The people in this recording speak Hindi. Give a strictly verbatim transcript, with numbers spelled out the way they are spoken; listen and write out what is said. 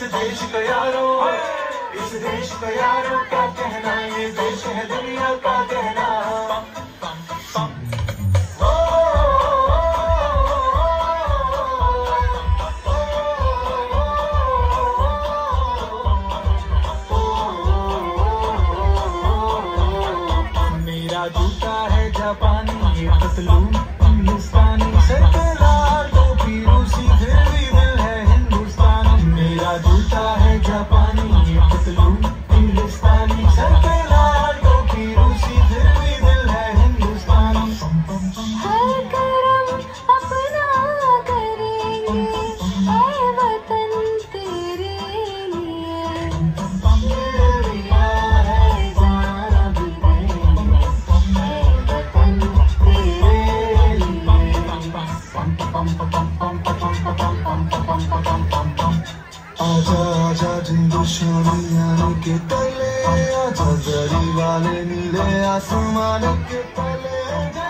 देश का यारों, इस देश का यारों क्या कहना, ये देश है दुनिया का कहना। मेरा जूता है जापानी, ये पतलून हिंदुस्तानी, सर पे लाल टोपी रूसी, फिर भी दिल है हिंदुस्तानी। मेरा जूता है जापानी, ये पतलून हिंदुस्तानी, सर पे लाल टोपी रूसी, फिर भी दिल है हिंदुस्तानी। हर करम अपना करेंगे, ऐ वतन तेरे लिए, ये दुनिया है जाना भी देंगे, ऐ वतन तेरे लिए। आजा आजा जिन दुश्मनियों के तले, आजा जरी वाले नीले आसमान के तले।